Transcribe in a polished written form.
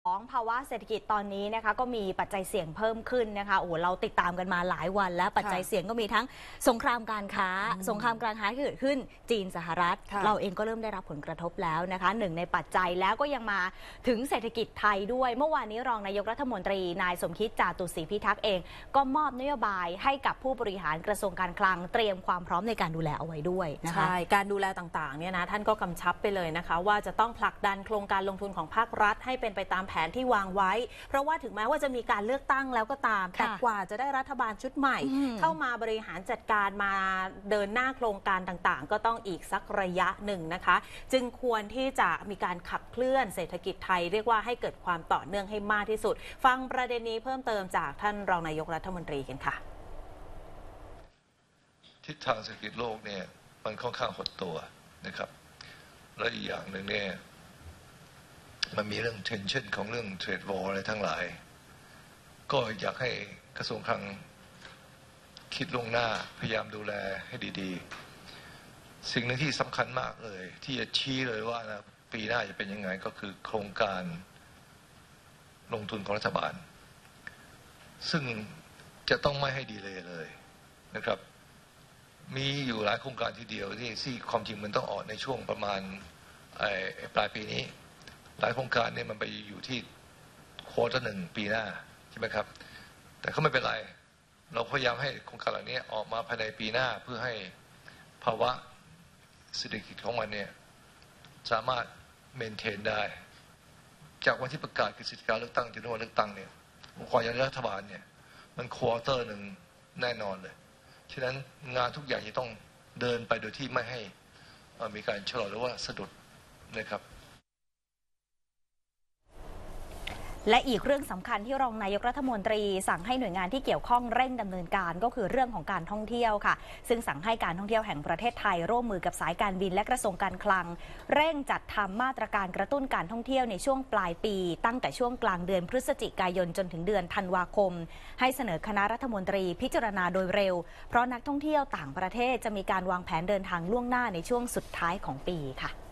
ภาวะเศรษฐกิจตอนนี้นะคะก็มีปัจจัยเสี่ยงเพิ่มขึ้นนะคะโอ้เราติดตามกันมาหลายวันแล้วปัจจัยเสี่ยงก็มีทั้งสงครามการค้าสงครามการค้าที่เกิดขึ้นจีนสหรัฐเราเองก็เริ่มได้รับผลกระทบแล้วนะคะหนึ่งในปัจจัยแล้วก็ยังมาถึงเศรษฐกิจไทยด้วยเมื่อวานนี้รองนายกรัฐมนตรีนายสมคิดจาตุศรีพิทักษ์เองก็มอบนโยบายให้กับผู้บริหารกระทรวงการคลังเตรียมความพร้อมในการดูแลเอาไว้ด้วยนะคะใช่การดูแลต่างๆเนี่ยนะท่านก็กำชับไปเลยนะคะว่าจะต้องผลักดันโครงการลงทุนของภาครัฐให้เป็นไปตามแผนที่วางไว้เพราะว่าถึงแม้ว่าจะมีการเลือกตั้งแล้วก็ตามแต่กว่าจะได้รัฐบาลชุดใหม่เข้ามาบริหารจัดการมาเดินหน้าโครงการต่างๆก็ต้องอีกสักระยะหนึ่งนะคะจึงควรที่จะมีการขับเคลื่อนเศรษฐกิจไทยเรียกว่าให้เกิดความต่อเนื่องให้มากที่สุดฟังประเด็นนี้เพิ่มเติมจากท่านรองนายกรัฐมนตรีกันค่ะทิศทางเศรษฐกิจโลกเนี่ยมันค่อนข้างหดตัวนะครับและอีกอย่างหนึ่งเนี่ยมันมีเรื่อง tension ของเรื่อง trade war อะไรทั้งหลายก็อยากให้กระทรวงคลังคิดล่วงหน้าพยายามดูแลให้ดีๆสิ่งหนึ่งที่สำคัญมากเลยที่จะชี้เลยว่านะปีหน้าจะเป็นยังไงก็คือโครงการลงทุนของรัฐบาลซึ่งจะต้องไม่ให้ดีเลยนะครับมีอยู่หลายโครงการทีเดียวที่ความจริงมันต้องออกในช่วงประมาณปลายปีนี้หลายโครงการเนี่ยมันไปอยู่ที่โควอเตอร์หนึ่งปีหน้าใช่ไหมครับแต่ก็ไม่เป็นไรเราพยายามให้โครงการเหล่านี้ออกมาภายในปีหน้าเพื่อให้ภาวะเศรษฐกิจของมันเนี่ยสามารถเมนเทนได้จากวันที่ประกาศกฤษฎีกาเลือกตั้งจนถึงวันเลือกตั้งเนี่ยความยังรัฐบาลเนี่ยมันโควอเตอร์หนึ่งแน่นอนเลยฉะนั้นงานทุกอย่างจะต้องเดินไปโดยที่ไม่ให้มีการชะลอหรือว่าสะดุดนะครับและอีกเรื่องสำคัญที่รองนายกรัฐมนตรีสั่งให้หน่วยงานที่เกี่ยวข้องเร่งดำเนินการก็คือเรื่องของการท่องเที่ยวค่ะซึ่งสั่งให้การท่องเที่ยวแห่งประเทศไทยร่วมมือกับสายการบินและกระทรวงการคลังเร่งจัดทำมาตรการกระตุ้นการท่องเที่ยวในช่วงปลายปีตั้งแต่ช่วงกลางเดือนพฤศจิกายนจนถึงเดือนธันวาคมให้เสนอคณะรัฐมนตรีพิจารณาโดยเร็วเพราะนักท่องเที่ยวต่างประเทศจะมีการวางแผนเดินทางล่วงหน้าในช่วงสุดท้ายของปีค่ะ